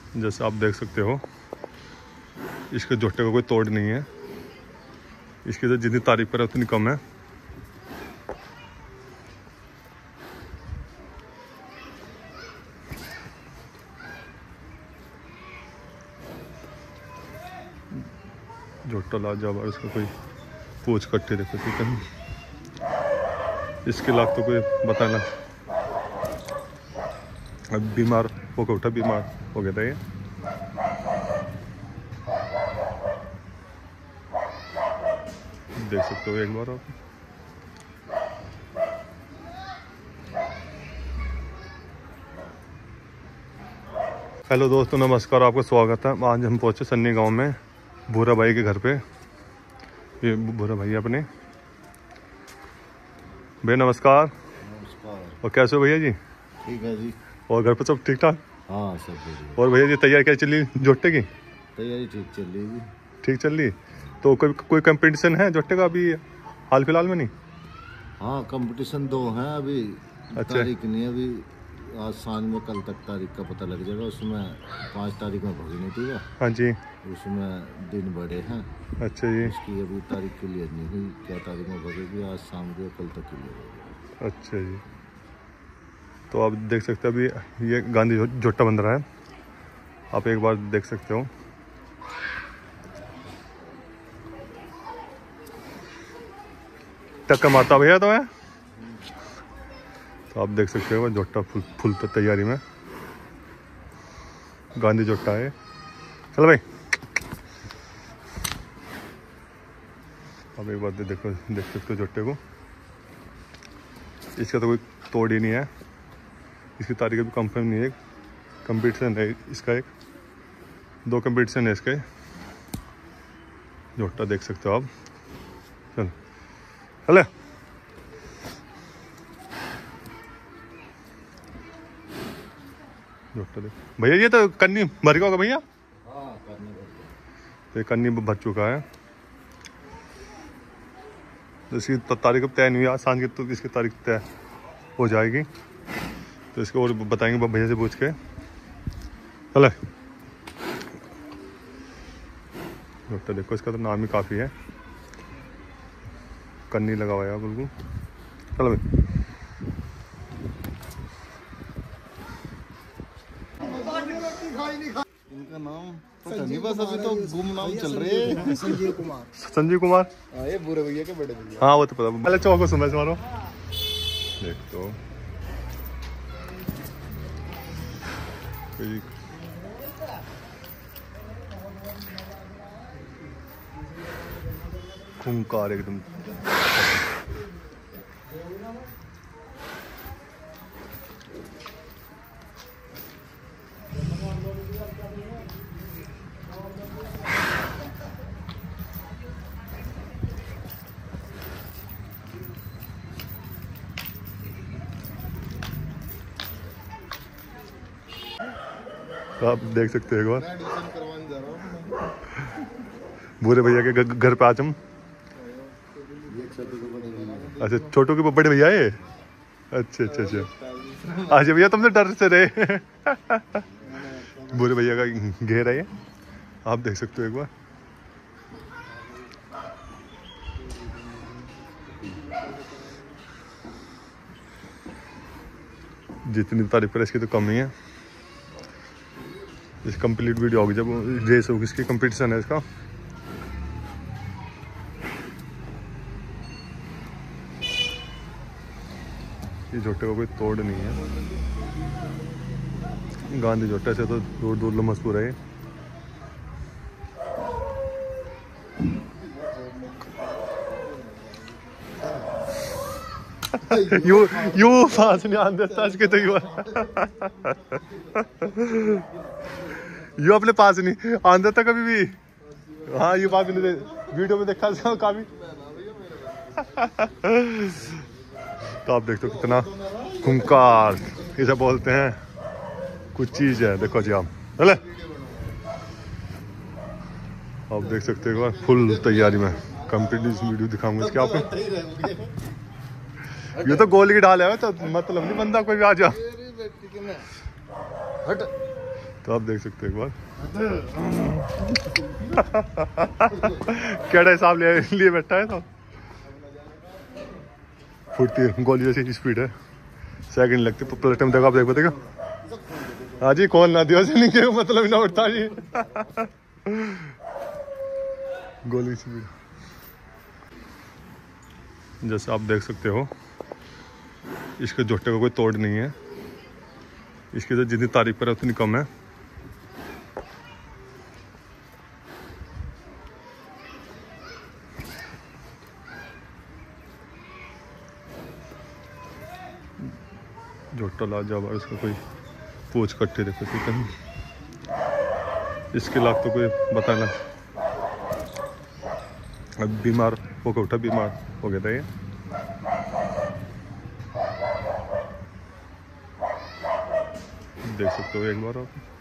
जैसे आप देख सकते हो इसके जोटे का कोई तोड़ नहीं है। इसकी तो जितनी तारीफ करे उतनी कम है। जोटा लाजवाब, इसका कोई पूछ कट्टी देखो कहीं। इसके लाख तो कोई बताना। अब बीमार होकर उठा, बीमार हो गया था ये। देख सकते हो एक बार आप। हेलो दोस्तों, नमस्कार, आपका स्वागत है। आज हम पहुंचे सन्नी गांव में भूरा भाई के घर पे। ये भूरा भाई अपने भैया, नमस्कार। नमस्कार। और कैसे हो भैया जी? ठीक है जी। और घर पे सब ठीक ठाक? हाँ, सब बढ़िया। और भैया जी तैयारी क्या चली जोटे की? तैयारी ठीक चल रही है। ठीक चल रही। तो कोई कंपटीशन है जोटे का अभी हाल फिलहाल में? नहीं। हाँ, कंपटीशन 2 हैं अभी। अच्छा। तारीख नहीं अभी, आज शाम में, कल तक तारीख का पता लग जाएगा। उसमें 5 तारीख में भगनी थी वो। हाँ जी। उसमें दिन बड़े हैं। अच्छा जी। उसकी अभी तारीख क्लियर नहीं हुई, क्या तारीख में भगेगी। आज शाम को कल तक क्लियर होगी। अच्छा जी। तो आप देख सकते हो अभी ये गांधी जोटा बन रहा है। आप एक बार देख सकते हो। टक्कर मारता भैया तो है। तो आप देख सकते हो जोटा फुल तैयारी में। गांधी जोटा है। चलो भाई, अब एक बार देख सकते हो जोटे को। इसका तो कोई तोड़ ही नहीं है। इसकी तारीख अभी कंफर्म नहीं है। कंपटीशन है इसका, 2 कंपटीशन है इसके। जोटा देख सकते हो आप। चलो हेलो जोटा देख भैया। ये तो कन्नी भर गया होगा भैया। हाँ, करने तो ये कन्नी भर चुका है। तो इसकी तारीख अब तय नहीं हुई। आज सांझ की तो इसकी तारीख तय हो जाएगी। तो इसको और बताएंगे भैया से पूछ के। चले डॉक्टर देखो, इसका तो नाम ही काफ़ी है। कन्नी लगा हुआ है बिल्कुल। चलो भाई। इनका नाम पता नहीं, बस अभी तो गुमनाम चल रहे हैं। संजीव कुमार। ये बुरे भैया के बड़े भैया। हाँ वो तो पता। पहले चौको समझ मारो। देख तो खूंखार एकदम। आप देख सकते हो एक बार। भूरे भैया के घर पे आज हम। अच्छा, छोटू के बड़े भैया है। अच्छा अच्छा अच्छा। अच्छा भैया तुमसे डर से रहे। भूरे भैया का घेर है ये। आप देख सकते हो एक बार। जितनी तारीफ करे इसकी तो कम ही है। इस कंप्लीट वीडियो होगी जब रेस होगी इसकी, कंपटीशन है इसका। ये जोटे का कोई तोड़ नहीं है। गांधी जोटे से तो दूर दूर मशहूर है। यू फांस नहीं आन देता इसके तो यू अपने पास नहीं आन देता कभी भी। हाँ, ये बात मैंने वीडियो में देखा काफी। तो आप देखते हो कितना खूंखार इसे बोलते हैं कुछ चीज है। देखो जी आप। चले आप देख सकते हो फुल तैयारी में। कंप्लीट वीडियो दिखाऊंगा इसके आपको। ये तो गोल की डाल है तो मतलब नहीं बंदा कोई भी आ जा। तो आप देख सकते हो एक बार क्या हिसाब लिए बैठा है तो फुटती गोली जैसी स्पीड है, सेकंड लगते प्लस टाइम देखो आप देख पातेगा। हाँ जी कौन ना दिया से नहीं के मतलब ना उठता जी गोली स्पीड। जैसे आप देख सकते हो इसके जोटे का कोई तोड़ नहीं है, इसकी तो जितनी तारीफ पर है उतनी कम है। जोटा लाजवाब है, उसका कोई पूछ कट्टी देखो कहीं, इसके लाख तो कोई बताना। अब बीमार होकर उठा, बीमार हो गया था ये। देख सकते हो एक बार आप।